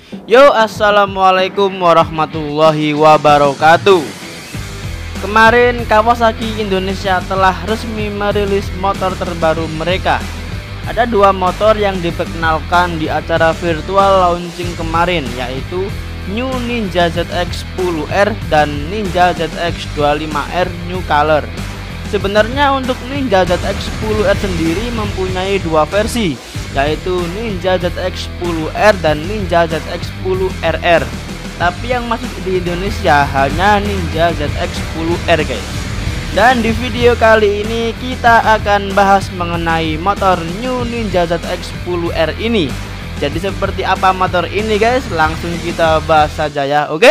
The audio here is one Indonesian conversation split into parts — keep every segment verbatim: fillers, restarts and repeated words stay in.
Yo, assalamualaikum warahmatullahi wabarakatuh. Kemarin Kawasaki Indonesia telah resmi merilis motor terbaru mereka. Ada dua motor yang diperkenalkan di acara virtual launching kemarin, yaitu New Ninja Z X sepuluh R dan Ninja Z X dua puluh lima R New Color. Sebenarnya untuk Ninja Z X sepuluh R sendiri mempunyai dua versi, yaitu Ninja Z X sepuluh R dan Ninja Z X sepuluh R R. Tapi yang masuk di Indonesia hanya Ninja Z X sepuluh R, guys. Dan di video kali ini kita akan bahas mengenai motor New Ninja Z X sepuluh R ini. Jadi seperti apa motor ini, guys? Langsung kita bahas saja ya, oke?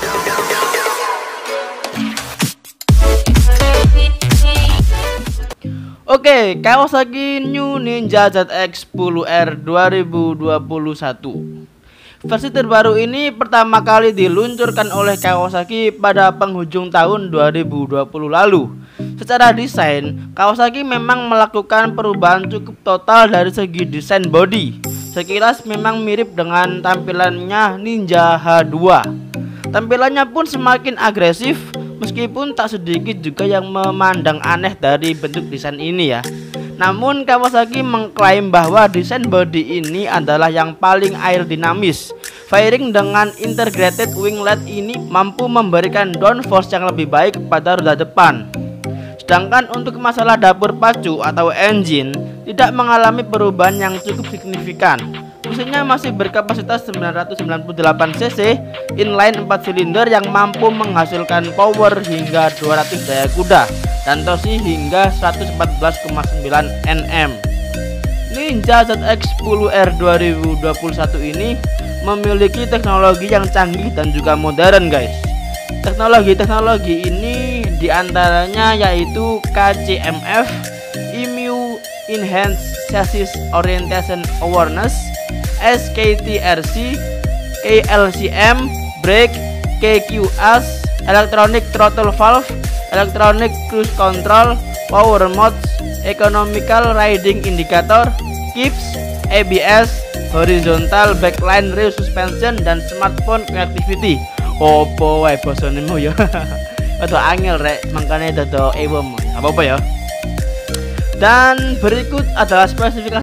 Oke, Kawasaki New Ninja Z X sepuluh R dua ribu dua puluh satu. Versi terbaru ini pertama kali diluncurkan oleh Kawasaki pada penghujung tahun dua ribu dua puluh lalu. Secara desain, Kawasaki memang melakukan perubahan cukup total dari segi desain bodi. Sekilas memang mirip dengan tampilannya Ninja H dua. Tampilannya pun semakin agresif, meskipun tak sedikit juga yang memandang aneh dari bentuk desain ini ya. Namun Kawasaki mengklaim bahwa desain bodi ini adalah yang paling aerodinamis. Fairing dengan integrated winglet ini mampu memberikan downforce yang lebih baik pada roda depan. Sedangkan untuk masalah dapur pacu atau engine tidak mengalami perubahan yang cukup signifikan. Mesinnya masih berkapasitas sembilan ratus sembilan puluh delapan cc inline empat silinder yang mampu menghasilkan power hingga dua ratus daya kuda dan torsi hingga seratus empat belas koma sembilan newton meter. Ninja Z X sepuluh R dua ribu dua puluh satu ini memiliki teknologi yang canggih dan juga modern, guys. Teknologi-teknologi ini diantaranya yaitu K C M F, E M U Enhanced Chassis Orientation Awareness, S K T R C, A L C M, brake, K Q S, electronic throttle valve, electronic cruise control, power modes, economical riding indicator, kips, A B S, horizontal backline rear suspension, dan smartphone connectivity. Opo wae basane mu ya. Aduh angel rek, makanya dodo ewem. Apa-apa ya. Dan berikut adalah spesifikasi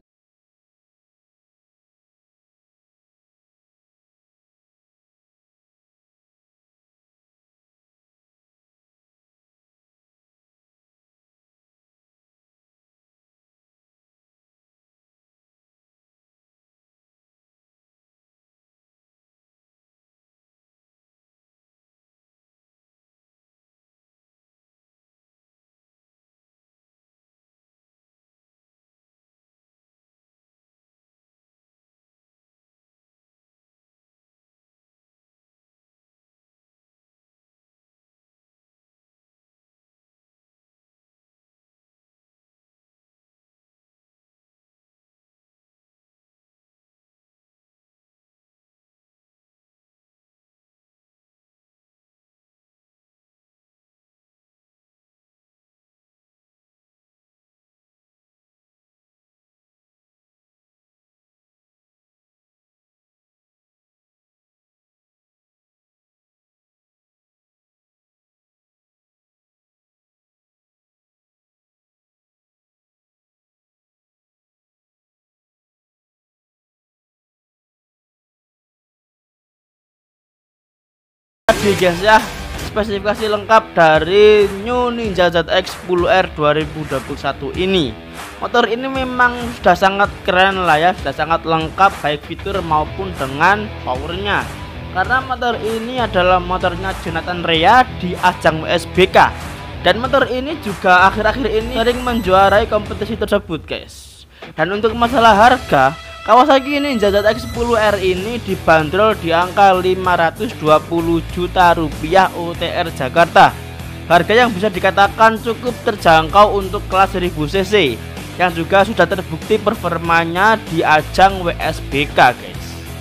tadi, guys ya, spesifikasi lengkap dari New Ninja Z X sepuluh R dua ribu dua puluh satu ini. Motor ini memang sudah sangat keren lah ya, sudah sangat lengkap baik fitur maupun dengan powernya. Karena motor ini adalah motornya Jonathan Rea di ajang W S B K. Dan motor ini juga akhir-akhir ini sering menjuarai kompetisi tersebut, guys. Dan untuk masalah harga, Kawasaki Ninja Z X sepuluh R ini dibanderol di angka lima ratus dua puluh juta rupiah U T R Jakarta. Harga yang bisa dikatakan cukup terjangkau untuk kelas seribu cc, yang juga sudah terbukti performanya di ajang W S B K, guys.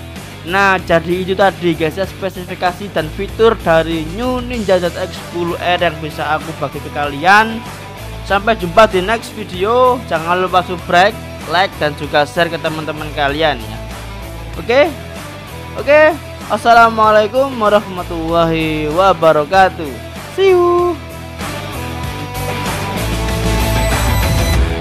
Nah, jadi itu tadi, guys ya, spesifikasi dan fitur dari New Ninja Z X sepuluh R yang bisa aku bagi ke kalian. Sampai jumpa di next video. Jangan lupa subscribe, like, dan juga share ke teman-teman kalian ya. Oke, Oke, assalamualaikum warahmatullahi wabarakatuh. See you.